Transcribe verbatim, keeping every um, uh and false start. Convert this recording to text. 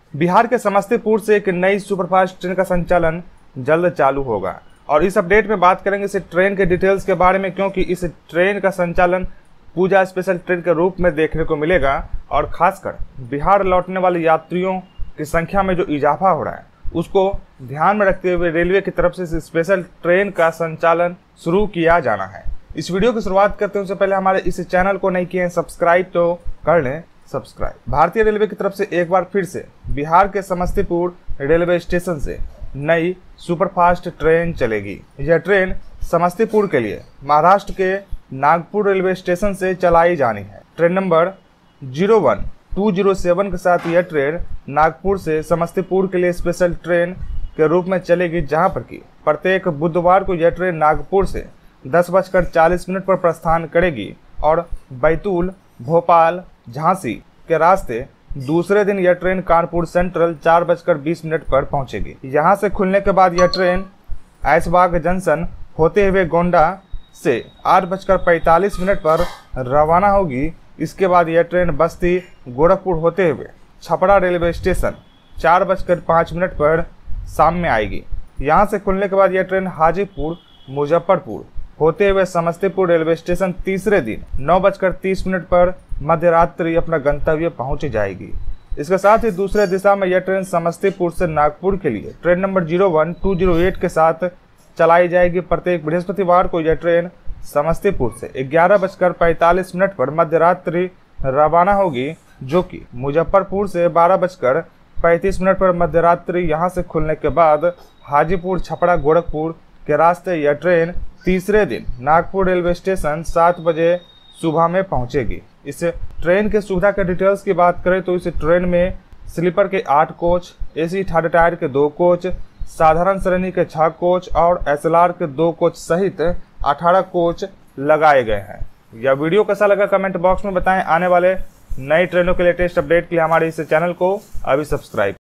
बिहार के समस्तीपुर से एक नई सुपरफास्ट ट्रेन का संचालन जल्द चालू होगा और इस अपडेट में बात करेंगे इस ट्रेन के डिटेल्स के बारे में, क्योंकि इस ट्रेन का संचालन पूजा स्पेशल ट्रेन के रूप में देखने को मिलेगा और खासकर बिहार लौटने वाले यात्रियों की संख्या में जो इजाफा हो रहा है उसको ध्यान में रखते हुए रेलवे की तरफ से इस स्पेशल ट्रेन का संचालन शुरू किया जाना है। इस वीडियो की शुरुआत करते हैं उससे पहले हमारे इस चैनल को नहीं किए हैं सब्सक्राइब तो कर लें सब्सक्राइब। भारतीय रेलवे की तरफ से एक बार फिर से बिहार के समस्तीपुर रेलवे स्टेशन से नई सुपरफास्ट ट्रेन चलेगी। यह ट्रेन समस्तीपुर के लिए महाराष्ट्र के नागपुर रेलवे स्टेशन से चलाई जानी है। Train number zero one two zero seven के साथ यह ट्रेन नागपुर से समस्तीपुर के लिए स्पेशल ट्रेन के रूप में चलेगी, जहां पर कि प्रत्येक बुधवार को यह ट्रेन नागपुर से दस बजकर चालीस मिनट पर प्रस्थान करेगी और बैतूल, भोपाल, झांसी के रास्ते दूसरे दिन यह ट्रेन कानपुर सेंट्रल चार बजकर बीस मिनट पर पहुंचेगी। यहां से खुलने के बाद यह ट्रेन ऐशबाग जंक्शन होते हुए गोंडा से आठ बजकर पैंतालीस मिनट पर रवाना होगी। इसके बाद यह ट्रेन बस्ती गोरखपुर होते हुए छपरा रेलवे स्टेशन चार बजकर पाँच मिनट पर शाम में आएगी। यहां से खुलने के बाद यह ट्रेन हाजीपुर मुजफ्फरपुर होते हुए समस्तीपुर रेलवे स्टेशन तीसरे दिन नौ बजकर तीस मिनट पर मध्य रात्रि अपना गंतव्य पहुंच जाएगी। इसके साथ ही दूसरे दिशा में यह ट्रेन समस्तीपुर से नागपुर के लिए train number zero one two zero eight के साथ चलाई जाएगी। प्रत्येक बृहस्पतिवार को यह ट्रेन समस्तीपुर से ग्यारह बजकर पैंतालीस मिनट पर मध्य रात्रि रवाना होगी, जो कि मुजफ्फरपुर से बारह बजकर पैंतीस मिनट पर मध्य रात्रि यहां से खुलने के बाद हाजीपुर, छपरा, गोरखपुर के रास्ते यह ट्रेन तीसरे दिन नागपुर रेलवे स्टेशन सात बजे सुबह में पहुंचेगी। इस ट्रेन के सुविधा के डिटेल्स की बात करें तो इस ट्रेन में स्लीपर के आठ कोच, एसी थर्ड टायर के दो कोच, साधारण श्रेणी के छह कोच और एसएलआर के दो कोच सहित अठारह कोच लगाए गए हैं। यह वीडियो कैसा लगा कमेंट बॉक्स में बताएं। आने वाले नई ट्रेनों के लेटेस्ट अपडेट के लिए हमारे इस चैनल को अभी सब्सक्राइब